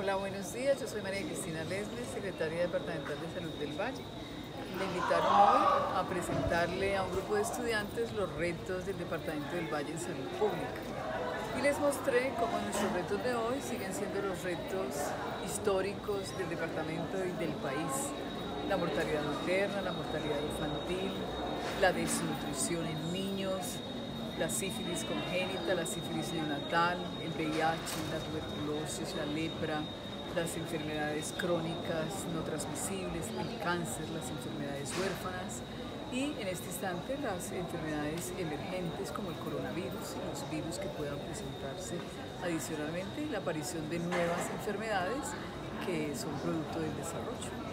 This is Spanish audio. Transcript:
Hola, buenos días. Yo soy María Cristina Lesmes, secretaria departamental de Salud del Valle. Me invitaron hoy a presentarle a un grupo de estudiantes los retos del Departamento del Valle en salud pública. Y les mostré cómo nuestros retos de hoy siguen siendo los retos históricos del departamento y del país. La mortalidad materna, la mortalidad infantil, la desnutrición en niños, la sífilis congénita, la sífilis neonatal, el VIH, la tuberculosis, la lepra, las enfermedades crónicas no transmisibles, el cáncer, las enfermedades huérfanas y en este instante las enfermedades emergentes como el coronavirus y los virus que puedan presentarse. Adicionalmente, la aparición de nuevas enfermedades que son producto del desarrollo.